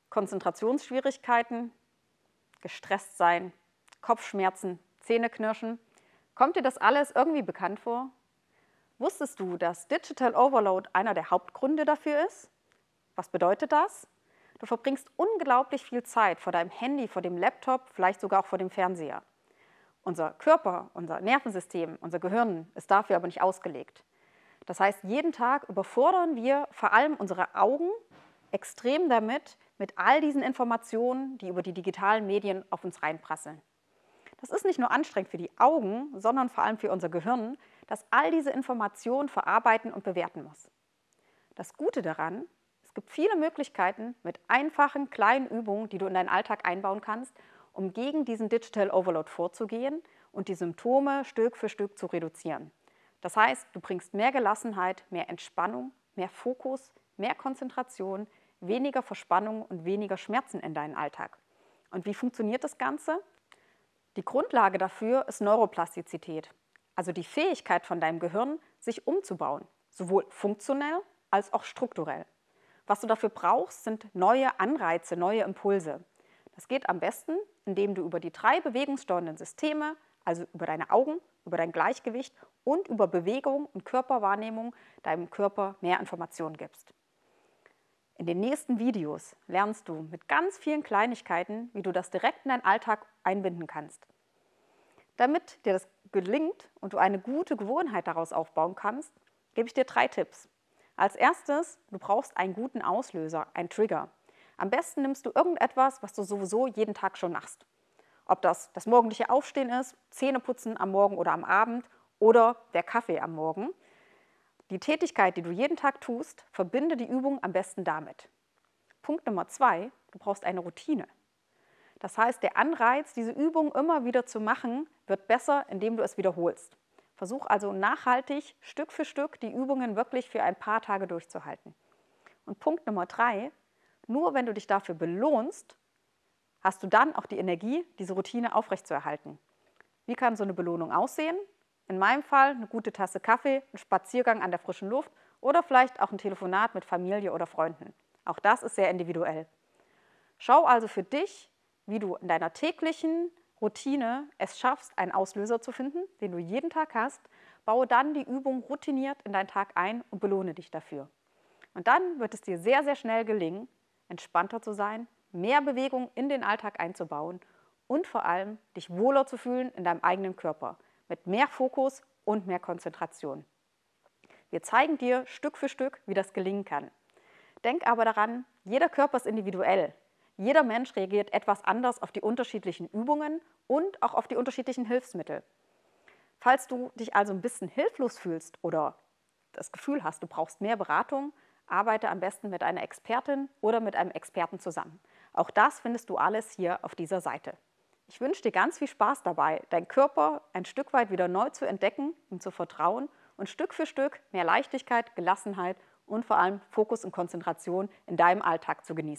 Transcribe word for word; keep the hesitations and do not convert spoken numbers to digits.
Konzentrationsschwierigkeiten, gestresst sein, Kopfschmerzen, Zähneknirschen. Kommt dir das alles irgendwie bekannt vor? Wusstest du, dass Digital Overload einer der Hauptgründe dafür ist? Was bedeutet das? Du verbringst unglaublich viel Zeit vor deinem Handy, vor dem Laptop, vielleicht sogar auch vor dem Fernseher. Unser Körper, unser Nervensystem, unser Gehirn ist dafür aber nicht ausgelegt. Das heißt, jeden Tag überfordern wir vor allem unsere Augen extrem damit, mit all diesen Informationen, die über die digitalen Medien auf uns reinprasseln. Das ist nicht nur anstrengend für die Augen, sondern vor allem für unser Gehirn, das all diese Informationen verarbeiten und bewerten muss. Das Gute daran: Es gibt viele Möglichkeiten mit einfachen, kleinen Übungen, die du in deinen Alltag einbauen kannst, um gegen diesen Digital Overload vorzugehen und die Symptome Stück für Stück zu reduzieren. Das heißt, du bringst mehr Gelassenheit, mehr Entspannung, mehr Fokus, mehr Konzentration, weniger Verspannung und weniger Schmerzen in deinen Alltag. Und wie funktioniert das Ganze? Die Grundlage dafür ist Neuroplastizität, also die Fähigkeit von deinem Gehirn, sich umzubauen, sowohl funktionell als auch strukturell. Was du dafür brauchst, sind neue Anreize, neue Impulse. Das geht am besten, indem du über die drei bewegungssteuernden Systeme, also über deine Augen, über dein Gleichgewicht und über Bewegung und Körperwahrnehmung deinem Körper mehr Informationen gibst. In den nächsten Videos lernst du mit ganz vielen Kleinigkeiten, wie du das direkt in deinen Alltag einbinden kannst. Damit dir das gelingt und du eine gute Gewohnheit daraus aufbauen kannst, gebe ich dir drei Tipps. Als erstes: Du brauchst einen guten Auslöser, einen Trigger. Am besten nimmst du irgendetwas, was du sowieso jeden Tag schon machst. Ob das das morgendliche Aufstehen ist, Zähneputzen am Morgen oder am Abend oder der Kaffee am Morgen. Die Tätigkeit, die du jeden Tag tust, verbinde die Übung am besten damit. Punkt Nummer zwei: Du brauchst eine Routine. Das heißt, der Anreiz, diese Übung immer wieder zu machen, wird besser, indem du es wiederholst. Versuch also nachhaltig, Stück für Stück, die Übungen wirklich für ein paar Tage durchzuhalten. Und Punkt Nummer drei: Nur wenn du dich dafür belohnst, hast du dann auch die Energie, diese Routine aufrechtzuerhalten. Wie kann so eine Belohnung aussehen? In meinem Fall eine gute Tasse Kaffee, ein Spaziergang an der frischen Luft oder vielleicht auch ein Telefonat mit Familie oder Freunden. Auch das ist sehr individuell. Schau also für dich, wie du in deiner täglichen Routine es schaffst, einen Auslöser zu finden, den du jeden Tag hast. Baue dann die Übung routiniert in deinen Tag ein und belohne dich dafür. Und dann wird es dir sehr, sehr schnell gelingen, entspannter zu sein, mehr Bewegung in den Alltag einzubauen und vor allem dich wohler zu fühlen in deinem eigenen Körper, mit mehr Fokus und mehr Konzentration. Wir zeigen dir Stück für Stück, wie das gelingen kann. Denk aber daran, jeder Körper ist individuell. Jeder Mensch reagiert etwas anders auf die unterschiedlichen Übungen und auch auf die unterschiedlichen Hilfsmittel. Falls du dich also ein bisschen hilflos fühlst oder das Gefühl hast, du brauchst mehr Beratung, arbeite am besten mit einer Expertin oder mit einem Experten zusammen. Auch das findest du alles hier auf dieser Seite. Ich wünsche dir ganz viel Spaß dabei, deinen Körper ein Stück weit wieder neu zu entdecken, ihm zu vertrauen und Stück für Stück mehr Leichtigkeit, Gelassenheit und vor allem Fokus und Konzentration in deinem Alltag zu genießen.